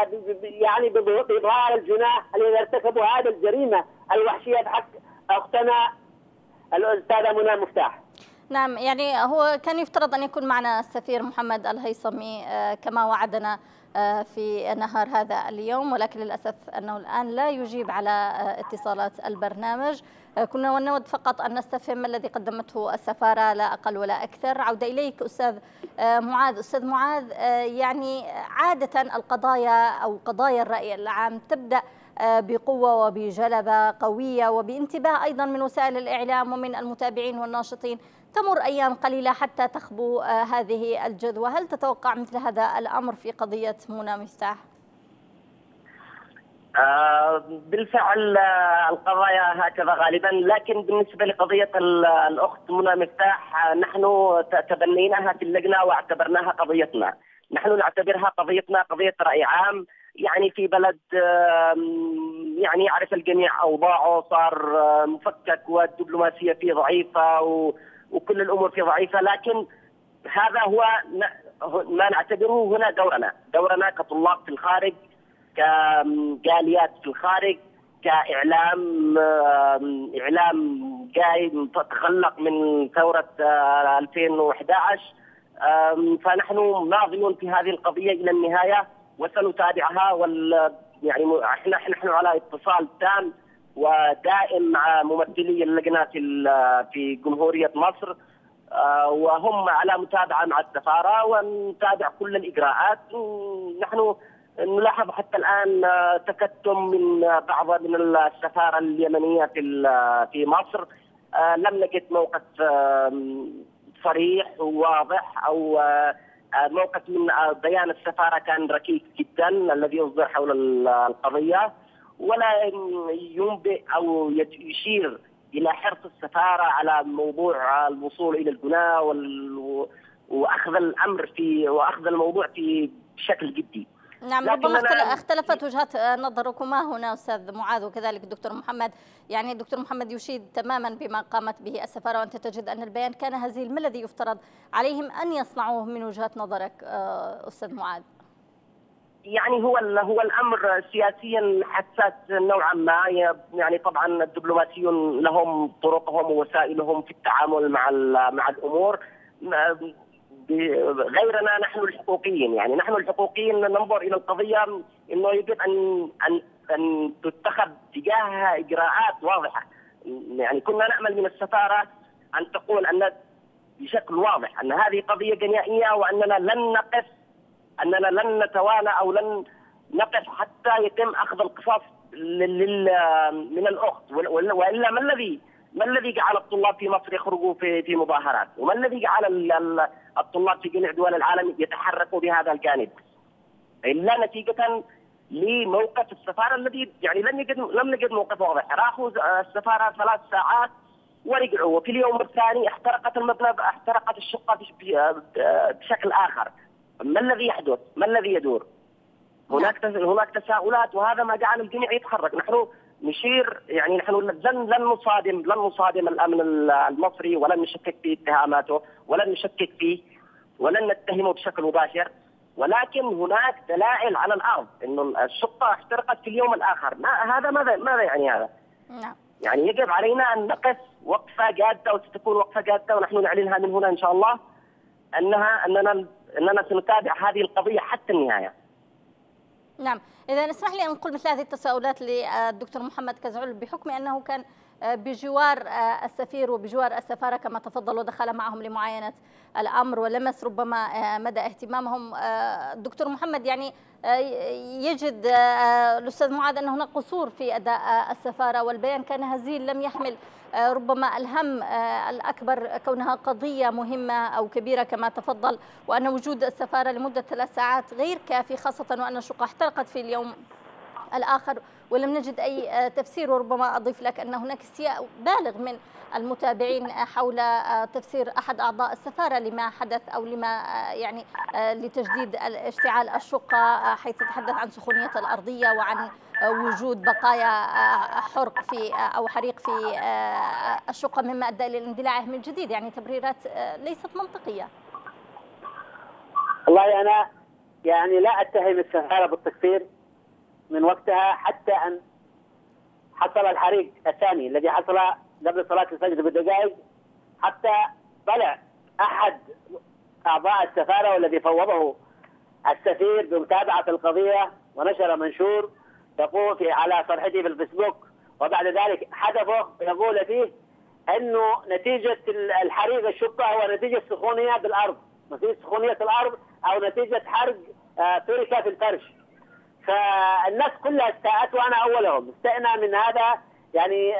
يعني بإظهار الجناح الذين ارتكبوا هذه الجريمة الوحشية بحق أختنا الأستاذة منى مفتاح. نعم، يعني هو كان يفترض أن يكون معنا السفير محمد الهيثمي كما وعدنا في نهار هذا اليوم، ولكن للأسف أنه الآن لا يجيب على اتصالات البرنامج. كنا نود فقط أن نستفهم ما الذي قدمته السفارة، لا أقل ولا أكثر. عودة إليك أستاذ معاذ. أستاذ معاذ، يعني عادة القضايا أو قضايا الرأي العام تبدأ بقوة وبجلبة قوية وبانتباه أيضا من وسائل الإعلام ومن المتابعين والناشطين، تمر أيام قليلة حتى تخبو هذه الجذوة. هل تتوقع مثل هذا الأمر في قضية منى مفتاح؟ آه بالفعل القضايا هكذا غالبا، لكن بالنسبة لقضية الأخت منى مفتاح نحن تبنيناها في اللجنة واعتبرناها قضيتنا. نحن نعتبرها قضيتنا، قضية رأي عام، يعني في بلد يعني يعرف الجميع أوضاعه، صار مفكك والدبلوماسية فيه ضعيفة وكل الأمور فيه ضعيفة، لكن هذا هو ما نعتبره هنا دورنا دورنا كطلاب في الخارج، كجاليات في الخارج، كإعلام إعلام جاي تخلق من ثورة ألفين وأحد عشر. فنحن ماضيون في هذه القضية إلى النهاية وسنتابعها، وال يعني احنا نحن على اتصال تام ودائم مع ممثلي اللجنة في جمهورية مصر، وهم على متابعة مع السفارة ونتابع كل الإجراءات. نحن نلاحظ حتى الآن تكتم من بعض من السفارة اليمنية في في مصر، لم نجد موقف صريح وواضح أو موقف من بيان السفارة كان ركيك جدا الذي يصدر حول القضية، ولا ينبئ أو يشير إلى حرص السفارة على موضوع الوصول إلى البناء وأخذ الأمر في وأخذ الموضوع في بشكل جدي. نعم، ربما اختلفت وجهات نظركما هنا أستاذ معاذ وكذلك الدكتور محمد. يعني الدكتور محمد يشيد تماما بما قامت به السفارة، وأنت تجد أن البيان كان هزيل. ما الذي يفترض عليهم أن يصنعوه من وجهة نظرك أستاذ معاذ؟ يعني هو هو الأمر سياسيا حساس نوعا ما، يعني طبعا الدبلوماسيون لهم طرقهم ووسائلهم في التعامل مع مع الأمور، غيرنا نحن الحقوقيين. يعني نحن الحقوقيين ننظر إلى القضية إنه يجب أن أن أن تتخذ تجاهها إجراءات واضحة. يعني كنا نأمل من السفارة أن تقول أن بشكل واضح أن هذه قضية جنائية وأننا لن نقف أننا لن نتوانى أو لن نقف حتى يتم أخذ القصاص من الأخت، وإلا ما الذي ما الذي جعل الطلاب في مصر يخرجوا في في مظاهرات؟ وما الذي جعل الطلاب في جميع دول العالم يتحركوا بهذا الجانب؟ إلا نتيجة لموقف السفارة الذي يعني لم يجد لم نجد موقف واضح. راحوا السفارة ثلاث ساعات ورجعوا، وفي اليوم الثاني احترقت المبنى، احترقت الشقة بشكل آخر. ما الذي يحدث؟ ما الذي يدور؟ هناك هناك تساؤلات، وهذا ما جعل الجميع يتحرك. نحن نشير يعني نحن لن لن نصادم لن نصادم الامن المصري، ولن نشكك في اتهاماته، ولن نشكك فيه، ولن نتهمه بشكل مباشر، ولكن هناك دلائل على الارض انه الشقه احترقت في اليوم الاخر. ما هذا ماذا ماذا يعني هذا؟ نعم. يعني يجب علينا ان نقف وقفه جاده وستكون وقفه جاده ونحن نعلنها من هنا ان شاء الله انها اننا اننا سنتابع هذه القضيه حتى النهايه. نعم، إذا اسمح لي أن أنقل مثل هذه التساؤلات للدكتور محمد كزعول بحكم أنه كان بجوار السفير وبجوار السفارة كما تفضل ودخل معهم لمعاينة الأمر ولمس ربما مدى اهتمامهم. الدكتور محمد، يعني يجد الأستاذ معاذ أن هناك قصور في أداء السفارة والبيان كان هزيل لم يحمل ربما الهم الأكبر كونها قضية مهمة أو كبيرة كما تفضل، وأن وجود السفارة لمدة ثلاث ساعات غير كافي، خاصة وأن الشقة احترقت في اليوم الآخر ولم نجد أي تفسير. وربما أضيف لك أن هناك استياء بالغ من المتابعين حول تفسير أحد أعضاء السفارة لما حدث أو لما يعني لتجديد اشتعال الشقة، حيث تحدث عن سخونية الأرضية وعن وجود بقايا حرق في أو حريق في الشقة مما أدى إلى اندلاعه من جديد. يعني تبريرات ليست منطقية. والله أنا يعني لا أتهم السفارة بالتقصير من وقتها حتى أن حصل الحريق الثاني الذي حصل قبل صلاة الفجر بدقائق، حتى طلع أحد أعضاء السفارة والذي فوضه السفير بمتابعة القضية ونشر منشور يقول في على صفحته في الفيسبوك، وبعد ذلك حذفه يقول فيه أنه نتيجة الحريق الشقة هو نتيجة سخونية بالأرض، نتيجة سخونية الأرض أو نتيجة حرق تركة في الفرش. فالناس كلها استاءت وانا اولهم، استئنا من هذا يعني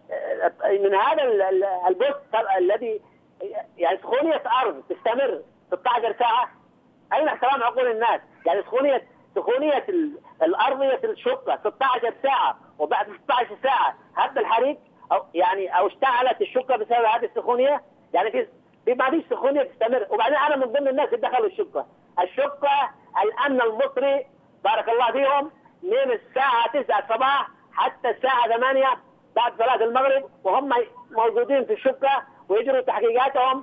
من هذا البوست الذي يعني سخونيه ارض تستمر ستة عشر ساعه. اين احترام عقول الناس؟ يعني سخونيه سخونيه الارضيه الشقه ستة عشر ساعه، وبعد ستة عشر ساعه هذا الحريق او يعني او اشتعلت الشقه بسبب هذه السخونيه. يعني في في ما فيش سخونيه تستمر. وبعدين انا من ضمن الناس اللي دخلوا الشقه، الشقه الامن المصري بارك الله فيهم من الساعة تسعة الصباح حتى الساعة ثمانية بعد صلاة المغرب وهم موجودين في الشقة ويجروا تحقيقاتهم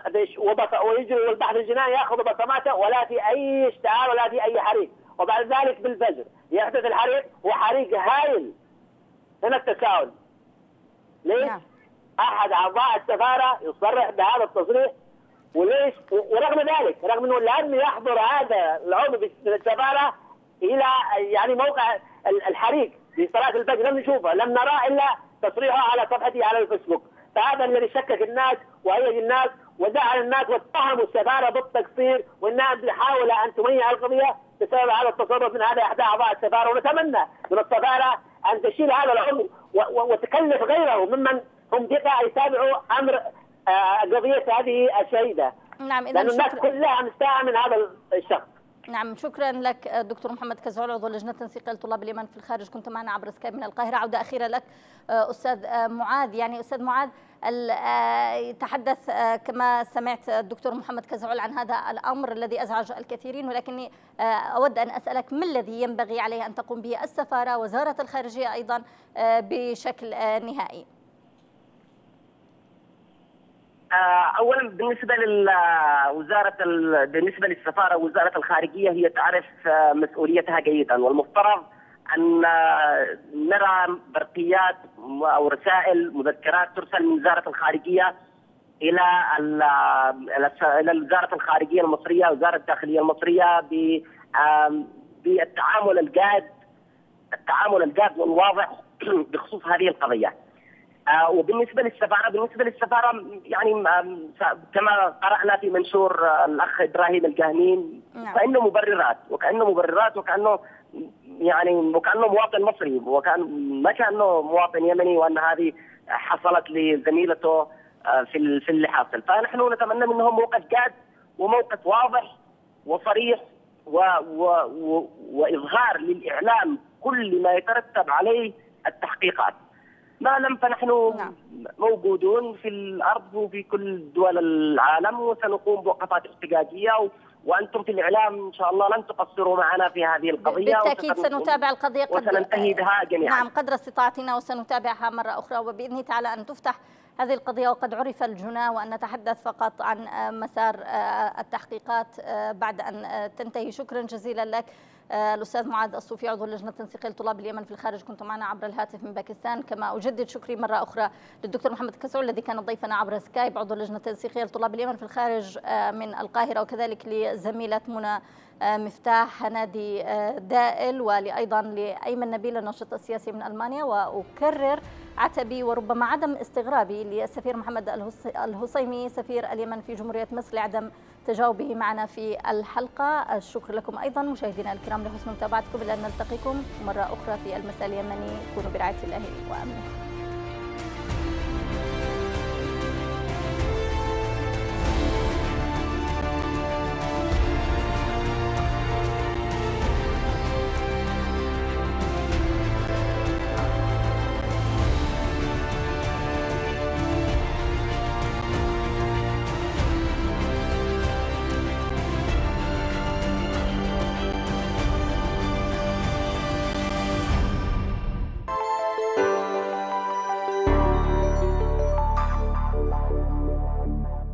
ويجروا والبحث الجنائي ياخذوا بصماته، ولا في أي اشتعال ولا في أي حريق. وبعد ذلك بالفجر يحدث الحريق وحريق هائل. هنا التساؤل، ليش أحد أعضاء السفارة يصرح بهذا التصريح؟ وليش ورغم ذلك رغم أنه لازم يحضر هذا العضو من السفارة إلى يعني موقع الحريق في صلاة الفجر، لم نشوفه، لم نراه إلا تصريحه على صفحته على الفيسبوك. فهذا الذي شكك الناس وهيج الناس وزعل الناس واتهموا السفارة بالتقصير وأنها محاولة أن تميع القضية بسبب هذا التصرف من هذا أحد أعضاء السفارة. ونتمنى من السفارة أن تشيل هذا العضو وتكلف غيره ممن هم ثقة يتابعوا أمر قضية هذه الشهيدة. نعم، إذا لأن الناس كلها مستاءة من هذا الشخص. نعم، شكرا لك دكتور محمد كزعول عضو لجنة تنسيق الطلاب اليمن في الخارج، كنت معنا عبر سكايب من القاهرة. عودة أخيرة لك أستاذ معاذ. يعني أستاذ معاذ يتحدث كما سمعت الدكتور محمد كزعول عن هذا الأمر الذي أزعج الكثيرين، ولكني أود أن أسألك ما الذي ينبغي عليه أن تقوم به السفارة وزارة الخارجية أيضا بشكل نهائي؟ اولا بالنسبه للوزاره بالنسبه للسفاره وزاره الخارجيه هي تعرف مسؤوليتها جيدا، والمفترض ان نرى برقيات او رسائل مذكرات ترسل من وزاره الخارجيه الى الى وزاره الخارجيه المصريه وزاره الداخليه المصريه بالتعامل الجاد التعامل الجاد والواضح بخصوص هذه القضيه. آه وبالنسبه للسفاره بالنسبه للسفاره يعني كما قرانا في منشور آه الاخ ابراهيم الجهمين فانه مبررات وكانه مبررات وكانه يعني وكانه مواطن مصري وكان ما كانه مواطن يمني، وان هذه حصلت لزميلته آه في في اللي حاصل. فنحن نتمنى منهم موقف جاد وموقف واضح وصريح و و و واظهار للاعلام كل ما يترتب عليه التحقيقات. ما لم فنحن نعم. موجودون في الأرض وفي كل دول العالم وسنقوم بوقفات احتجاجية، وأنتم في الإعلام إن شاء الله لن تقصروا معنا في هذه القضية. بالتأكيد سنتابع القضية وسننتهي بها جميعا. نعم قدر استطاعتنا وسنتابعها مرة أخرى، وبإذن تعالى أن تفتح هذه القضية، وقد عرف الجناة، وأن نتحدث فقط عن مسار التحقيقات بعد أن تنتهي. شكرا جزيلا لك الأستاذ معاذ الصوفي، عضو لجنة التنسيقية لطلاب اليمن في الخارج، كنت معنا عبر الهاتف من باكستان. كما أجدد شكري مرة أخرى للدكتور محمد كسعول الذي كان ضيفنا عبر سكايب، عضو لجنة التنسيقية لطلاب اليمن في الخارج من القاهرة، وكذلك لزميلة منى مفتاح نادي دائل، ولأيضا لأيمن نبيل الناشط السياسي من ألمانيا. وأكرر عتبي وربما عدم استغرابي للسفير محمد الهصيمي سفير اليمن في جمهورية مصر لعدم تجاوبه معنا في الحلقة. الشكر لكم أيضا مشاهدينا الكرام لحسن متابعتكم، إلى أن نلتقيكم مرة أخرى في المساء اليمني. كونوا برعاية الله وأمنه.